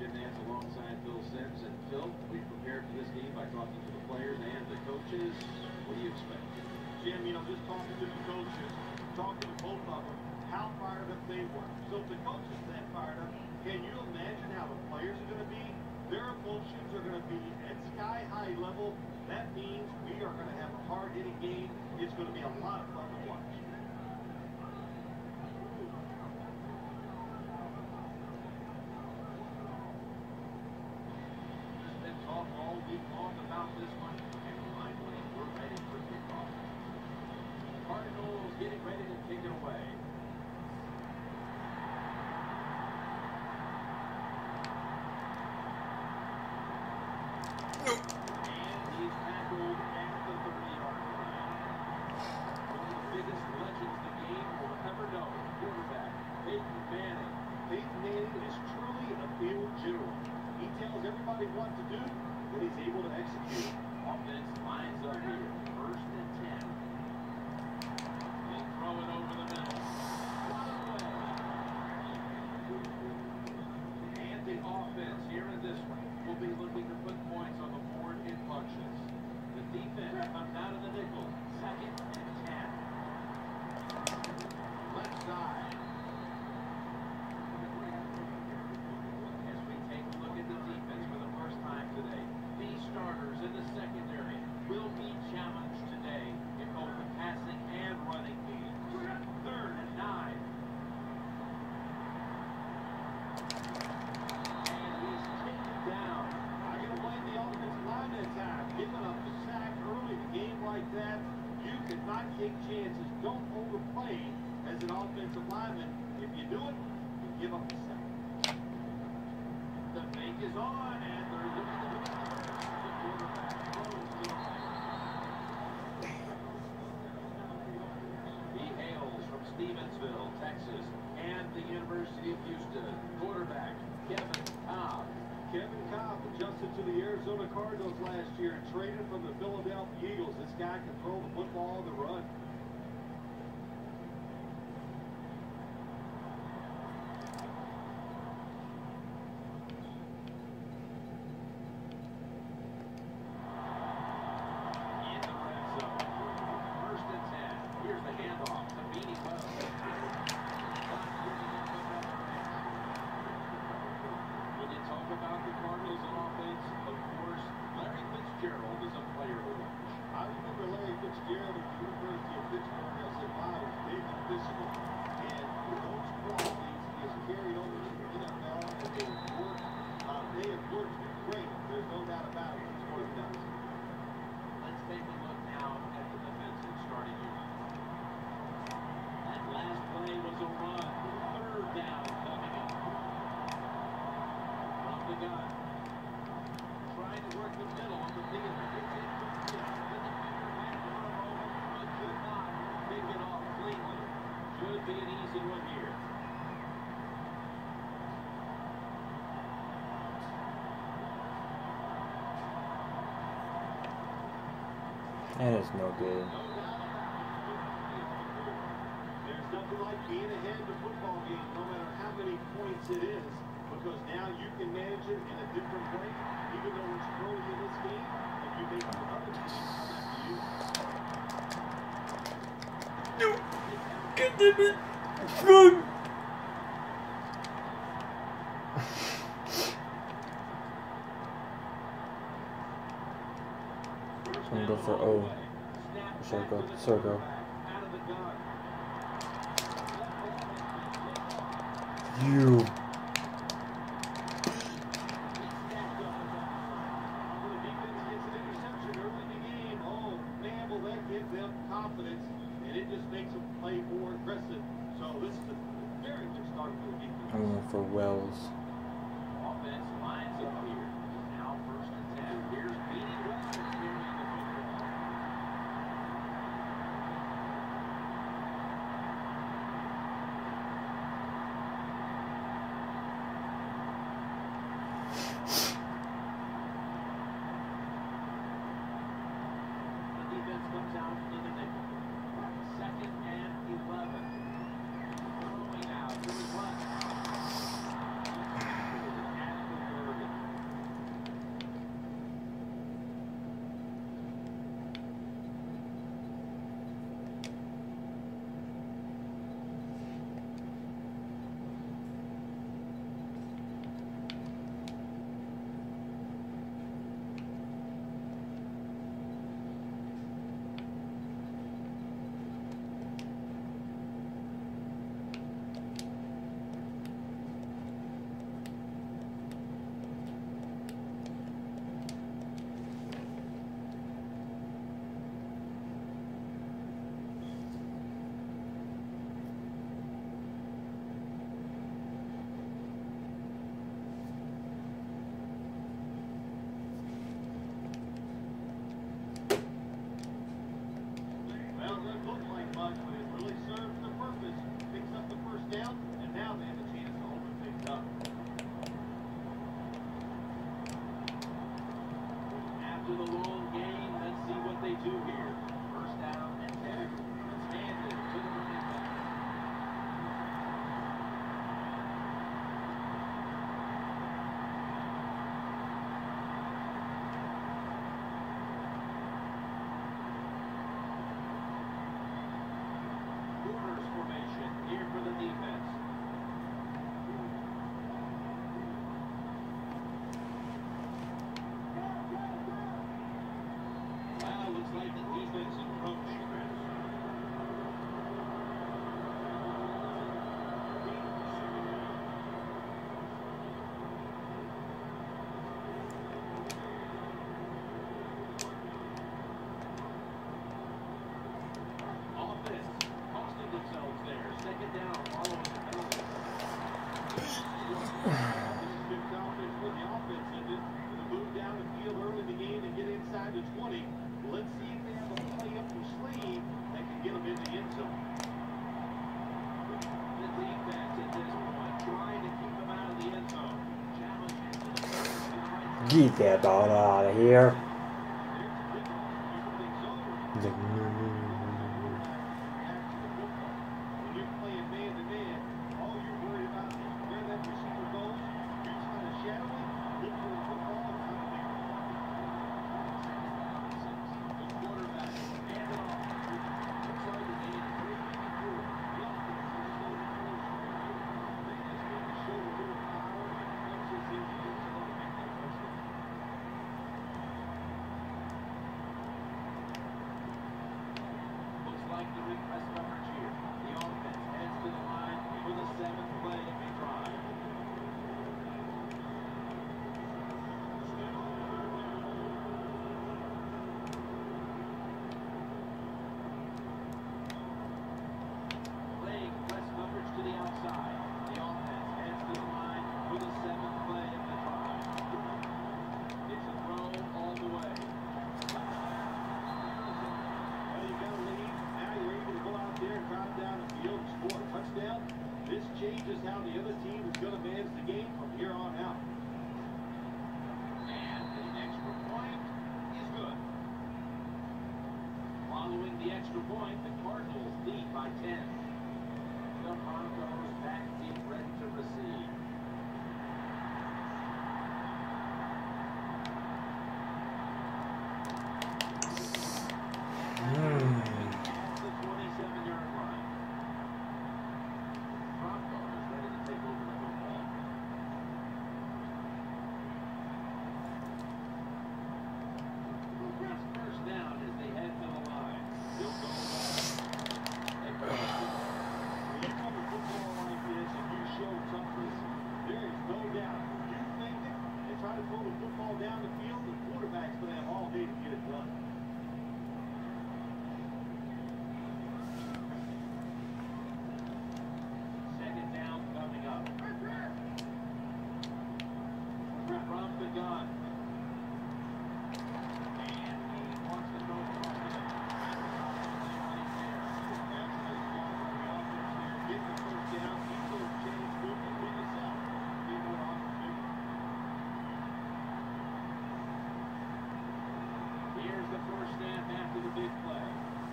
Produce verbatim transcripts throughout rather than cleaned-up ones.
Jim Nance alongside Phil Sims. And Phil, we prepared for this game by talking to the players and the coaches. What do you expect? Jim, you know, just talking to the coaches, talking to both of them, how fired up they were. So if the coaches are that fired up, can you imagine how the players are going to be? Their emotions are going to be at sky-high level. That means we are going to have a hard-hitting game. It's going to be a lot of fun to watch. It's been talk all week long about this one, and finally we're ready for kickoff. Cardinals getting ready to kick it away. He tells everybody what to do, and he's able to execute. Offense lines up here. First and ten. They throw it over the middle. And the offense here in this one will be looking to put points on the board in bunches. The defense comes out of the nickel. Second and ten. Left side. Starters in the secondary will be challenged today in both the passing and running games. Third and nine. And he's taken down. I'm going to blame the offensive line that time. Giving up the sack early in the game like that, you cannot take chances. Don't overplay as an offensive lineman. If you do it, you give up the sack. The fake is on, and they're looking to win. He hails from Stevensville, Texas, and the University of Houston. Quarterback, Kevin Cobb. Kevin Cobb adjusted to the Arizona Cardinals last year and traded from the Philadelphia Eagles. This guy can throw the football on the run. Should be an easy one here. That is no good. There's nothing like being ahead in the football game, no matter how many points it is, because now you can manage it in a different way, even though it's early in this game, and you make the other team come after you. No! God damn it! Run! I'm gonna go for O. Or should I go circle? You. Confidence, and it just makes them play more aggressive. So this is a very good start for the defense. I'm going for Wells. Offense lines up here. Now first and ten. Here's Beanie Wells carrying the football. The defense comes out in the nickel. Second and eleven. Throwing out to his left. Get that ball out of here. Like the request coverage here. The offense heads to the line for the seventh play of the drive. Playing press coverage to the outside. The offense heads to the line for the seventh play of the drive. It's a throw all the way. Well, you got a lead. You're able to go out there and drive down the field and score a touchdown. This changes how the other team is going to manage the game from here on out. And the extra point is good. Following the extra point, the Cardinals lead by ten. The Broncos back deep, ready to receive. Mm. First down as they head to the line. Still going When you come to football like this and you show toughness, there is no doubt. You think it and try to throw the football down the field, the quarterback's going to have all day to get it done. Second down coming up. From the gun. And he wants to go for it. Get the first down, keep those chains moving with yourself. Get more opportunity. Here's the first snap after the big play.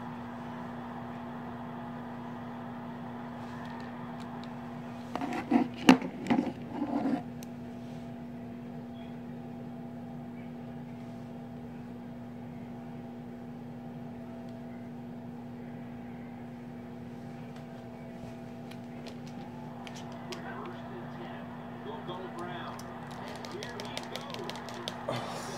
Go Brown. And here he goes.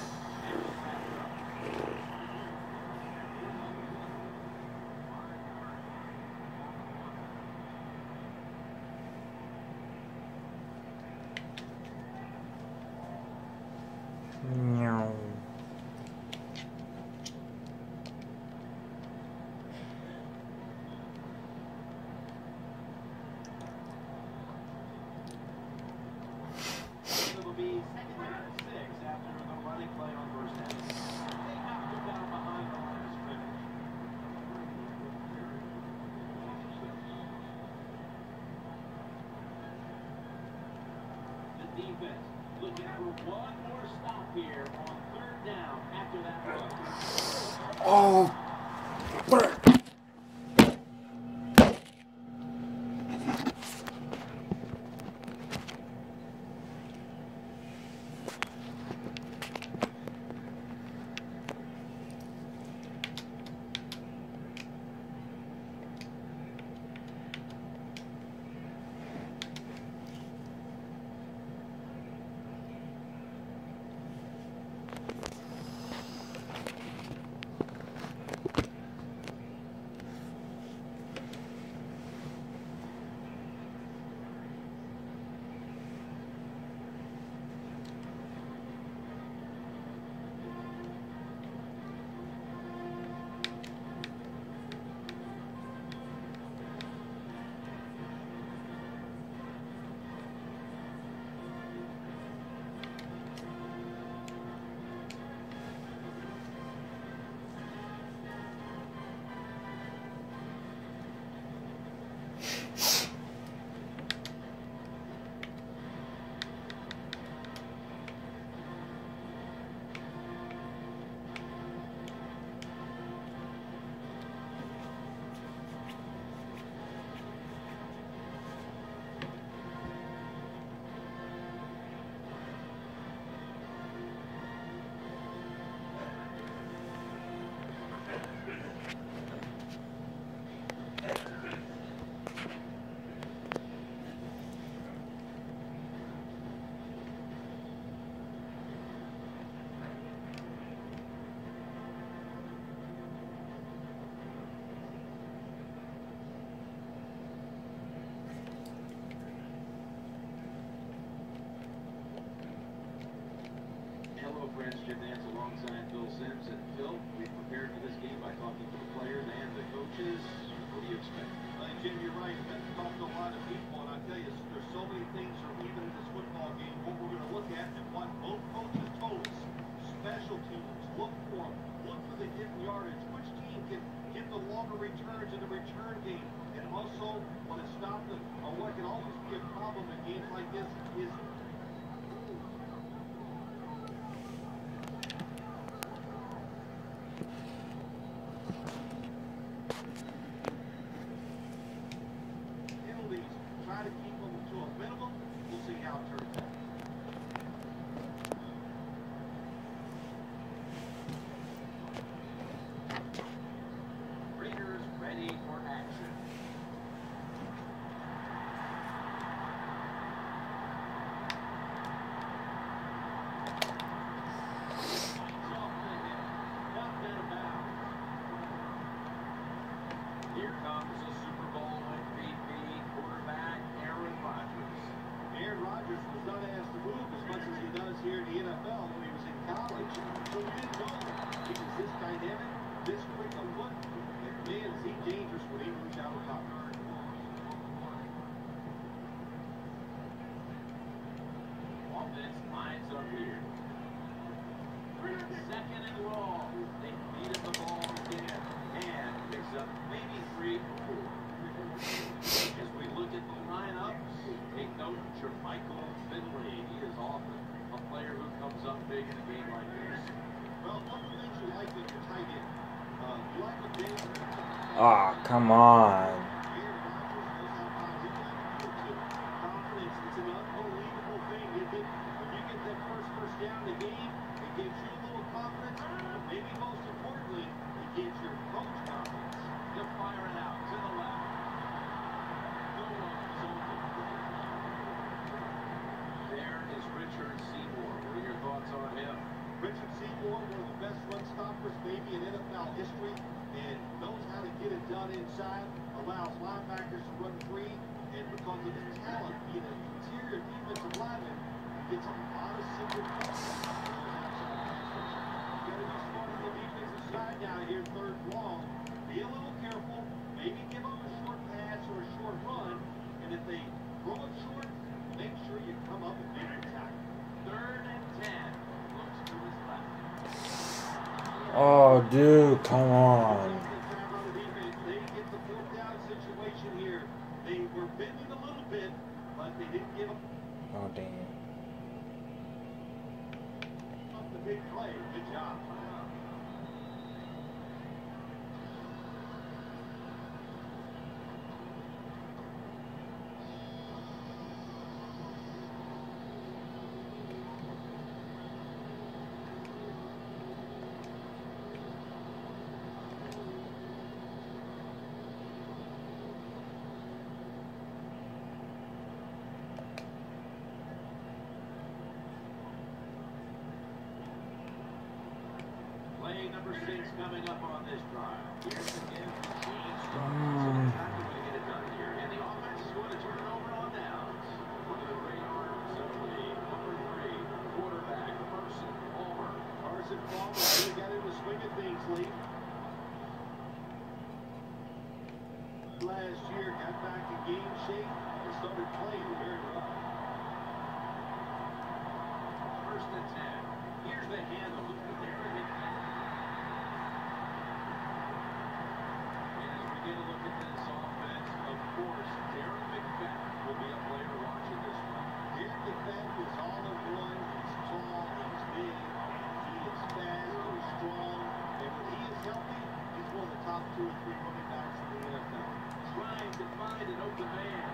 Meow. It'll be second down and six after the running play on first down. They have to down behind the line of scrimmage. The defense looking for one more stop here on third down after that run. Oh, frick. friends, Jim Nance alongside Phil Sims. And Phil, we prepared for this game by talking to the players and the coaches. What do you expect? Uh, Jim, you're right. I've talked to a lot of people, and I tell you, there's so many things that are even in this football game. What we're going to look at and what both coaches told us. Special teams, look for them. Look for the hidden yardage. Which team can get the longer returns in the return game? And also, when it stopped them, or what can always be a problem in games like this is penalties. Try to keep them to a minimum. We'll see how it turns out. Raiders ready for action. Here comes the Super Bowl M V P quarterback, Aaron Rodgers. Aaron Rodgers was not asked to move as much as he does here in the N F L when he was in college. So we didn't know he was this dynamic, this quick of foot. And man, is he dangerous when he moves out of pocket. Offense lines up here. Second and long. They feed him the ball again. And picks up maybe three or four. As we look at the lineups, take note of Jermichael Finley. He is often a player who comes up big in a game like this. Well, one of the things you like with your tight end, uh, you like what Dave Ah, come on. Aaron Rodgers knows how positive that can get to. Confidence, it's an unbelievable thing. It did, when you get that first first down in the game, it gives you a little confidence, but maybe most importantly, it gives your coach confidence. They're firing out to the left. No one is open. There is Richard Seymour. What are your thoughts on him? Richard Seymour, one of the best run stoppers maybe in N F L history, and knows how to get it done inside, allows linebackers to run free, and because of his talent, being an interior defensive lineman, he gets a lot of secret points. You got to be smart on the defensive side now here, third long. Be a little careful. Maybe give them a short pass or a short run, and if they throw it short, make sure you come up and make the tackle. Third and ten. Looks to his left. Oh, dude, come on. They get the fourth down situation here. They were bending a little bit, but they didn't give up Oh, damn. the big play. Good job. Play number six coming up on this drive. Here's again. Mm. Exactly going to get it done here. And the offense is going to turn it over on downs. One of the great arms of the number three quarterback, Carson Palmer. Carson Palmer really got in the swing of things late. Last year, got back in game shape and started playing very well. First and ten. Here's the handle. Get a look at this offense. Of course, Darren McFadden will be a player watching this one. Darren McFadden is all in one. He's tall, he's big, he is fast, he's strong, and when he is healthy, he's one of the top two or three running backs in the N F L. Trying to find an open man.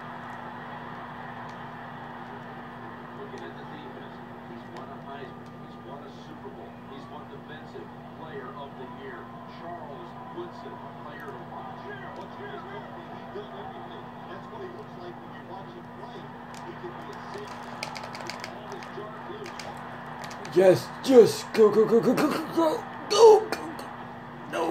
Looking at the defense, he's won a Heisman, he's won a Super Bowl, he's won Defensive Player of the Year. Charles Woodson, a player to watch. What you just told me, he's done everything. That's what he looks like when you watch him play. He can be a safety. He can always jar loose. Yes, yes, go, go, go, go, go, go, go, go, go, go. No.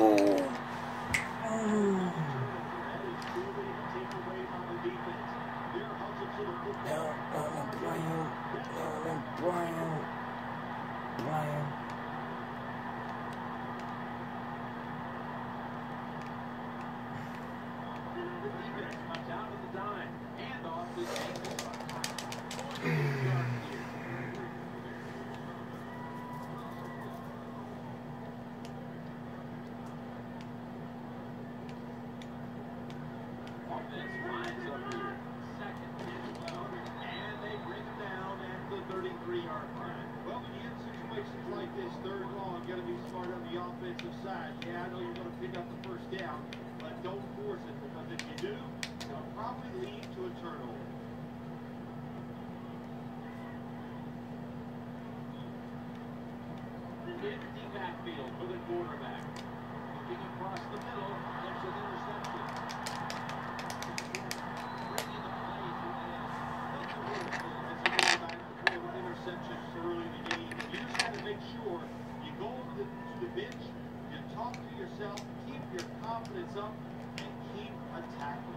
Mm. That is truly a takeaway by the defense. They're hustled to the football. No, no, no, Brian. No, no, Brian. Brian. this third long, you got to be smart on the offensive side. Yeah, I know you're going to pick up the first down, but don't force it, because if you do, it'll probably lead to a turnover. Empty backfield for the quarterback. Looking across the middle, there's an interception. Bringing the play to the end. That's a good thing as you go back and forth with interceptions early in the game. You just got to make sure you go to the, to the bench, you talk to yourself, keep your confidence up, and keep attacking.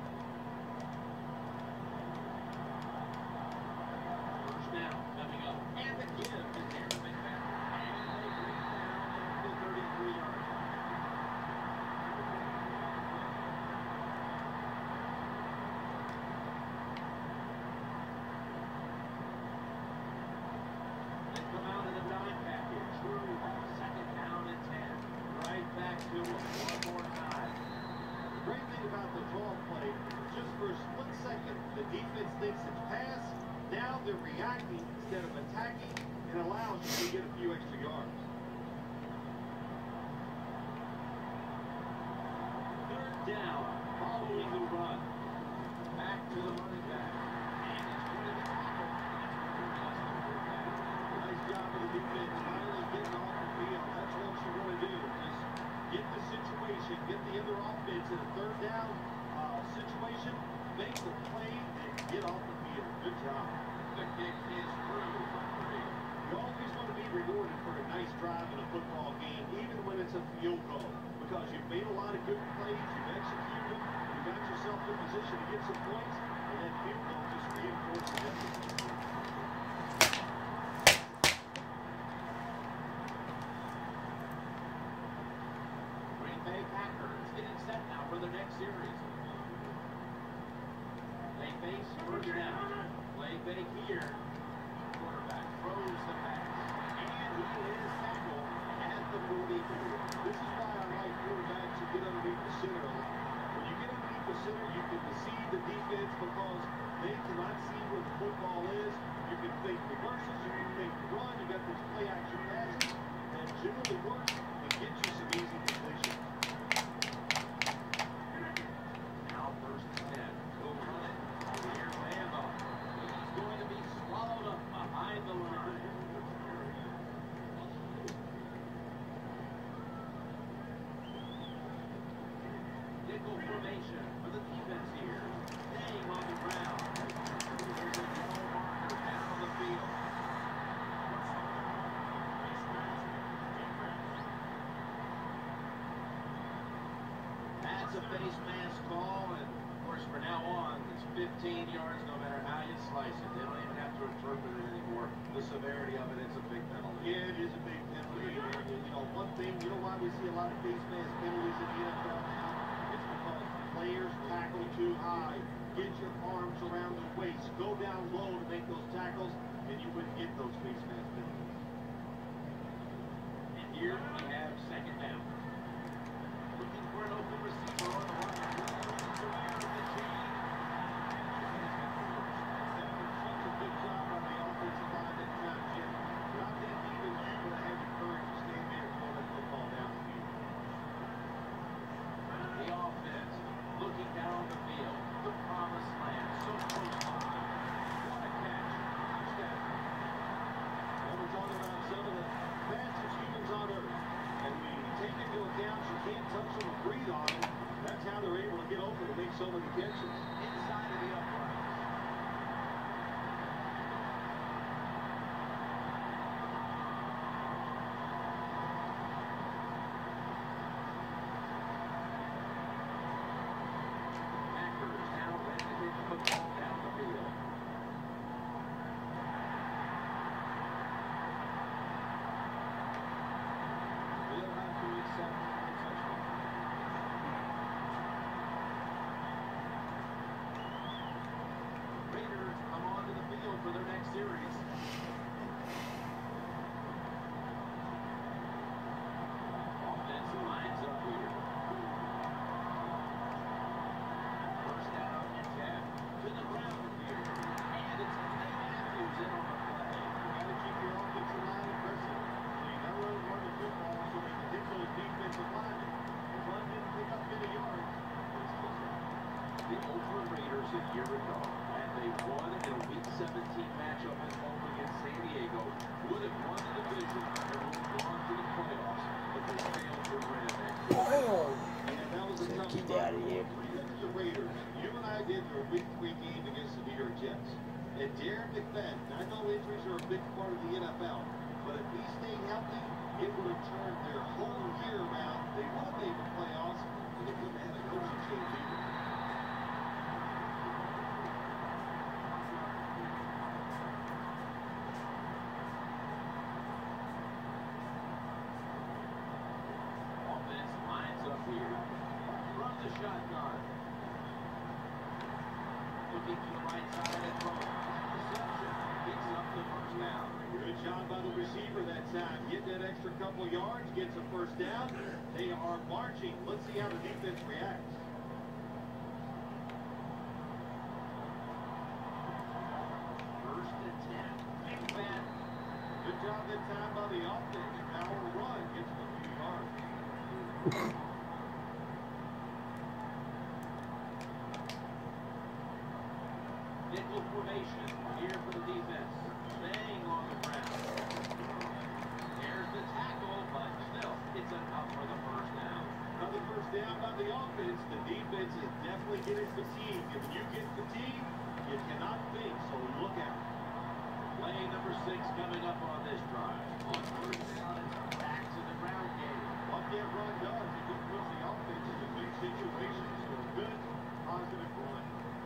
First down coming up. And the give is here to make that. And they bring it down at the thirty-three yard line. They come out in a dime package. Second down and ten. Right back to them one more time. The great thing about the draw play, just for a split second, the defense thinks it's pass. Now they're reacting instead of attacking, and allows you to get a few extra yards. Third down, following the run. Back to the running back. And it's going to be tackled. Nice job of the defense, finally getting off the field. That's what you want to do. Just get the situation, get the other offense in a third down uh, situation, make the play, and get off the field. Good job. The kick is through for three. You always want to be rewarded for a nice drive in a football game, even when it's a field goal, because you've made a lot of good plays, you've executed, you got yourself in position to get some points, and that field goal just reinforces everything. Green Bay Packers getting set now for the next series. They face first down. Play fake here. Quarterback throws the pass. And he is tackled at the forty-two. This is why I like quarterbacks who get underneath the center a lot. When you get underneath the center, you can deceive the defense because they cannot see where the football is. You can fake reverses, you can fake the run, you got those play action passes that generally work and get you some easy completions. Now first and ten. Go run it. Here's the handoff. He's going to be swallowed up behind the line. Nickel formation for the defense here. Staying on the ground. There's a yellow marker down the field. That's a face mask call, and of course from now on it's fifteen yards no matter how you slice it. They don't even have to interpret it anymore. The severity of it, it's a big penalty. Yeah, it is a big penalty. And, you know, one thing, you know why we see a lot of face mask penalties in the N F L now? It's because players tackle too high. Get your arms around the waist. Go down low to make those tackles, and you wouldn't get those face mask penalties. And here we have second down. Looking for an open receiver on the line. He's aware of the chain. That was such a good job on the offensive line that time, Jim. But I think even you would have had the courage to stand there and throw that football down the field. The offense looking down the field. The promised land. So close by. What a catch. Touchdown. And we're talking about some of the fastest humans on earth. And we take into account you can't touch them or breathe on them. That's how they're able to get open and make so many catches. Inside of the upright. Packers now ready to hit the football down the field. They'll have to accept the touchdown. Raiders come onto the field for their next series. Offense lines up here. First down and ten. To the ground here. And it's Clay Matthews in on the play. You got to keep your offensive line aggressive. So you got to run year ago, and they won in a Week seventeen matchup at home against San Diego. Would have won the division and would have gone to the playoffs, but they failed to win that game. Oh, And that was a tough get spot out of here. for the Raiders. You and I did their Week three game against the New York Jets. And Darren McFadden, I know injuries are a big part of the N F L, but if he stayed healthy, it would have turned their whole year around. They would have made the playoffs, and they wouldn't have had a coaching change either. Offense lines up here. From the shotgun. Looking to the right side and throw. Reception. Picks up the first down. Good job by the receiver that time. Get that extra couple yards, gets a first down. They are marching. Let's see how the defense reacts. First and ten. McFadden. Good job that time by the offense. Power run gets them a few yards. Nickel formation here for the defense. Staying on the ground. There's the tackle, but still, it's enough for the first down. Another first down by the offense. The defense is definitely getting fatigued. If you get fatigued, you cannot think, so look out. Play number six coming up on this drive. On first down, it's back to the ground game. What that run does, it just puts the offense into big situations. So a good, positive run.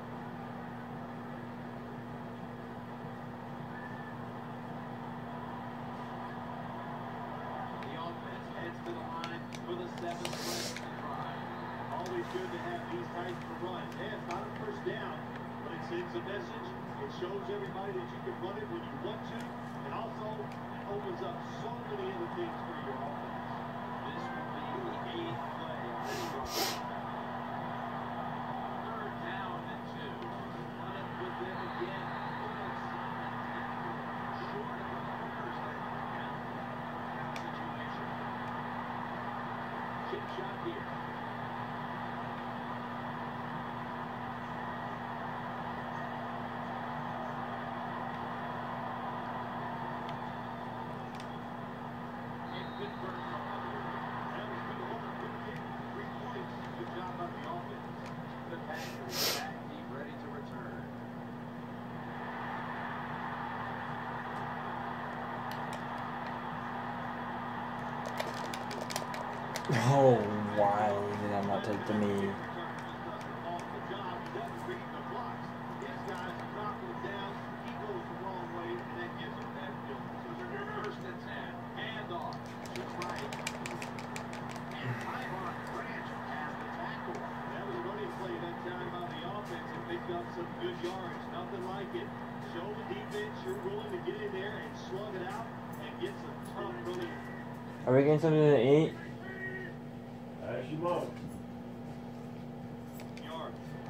The offense heads to the line for the seventh play of the drive. Always good to have these types of runs. Yeah, it's not a first down, but it sends a message. It shows everybody that you can run it when you want to, and also it opens up so many other things for your offense. This will be the eighth play on this drive. Third down and two. Run it with them again. Good assignment tackle. Short of the first down. Situation. Chip shot here. Good burn from That was good order, good kick, three points. Good job by the offense. the Packers back deep, ready to return. Oh, why did I not take the knee? Off the job, he doesn't read the blocks. His guys are dropping him down. He goes the wrong way, and that gives him that field. First and ten. Hand off to right. And Tyvon Branch has the tackle. That was a running play that time by the offense and picked up some good yards. Nothing like it. Show the defense you're willing to get in there and slug it out and get some tough running. Are we getting something to eat? As you must. Yards.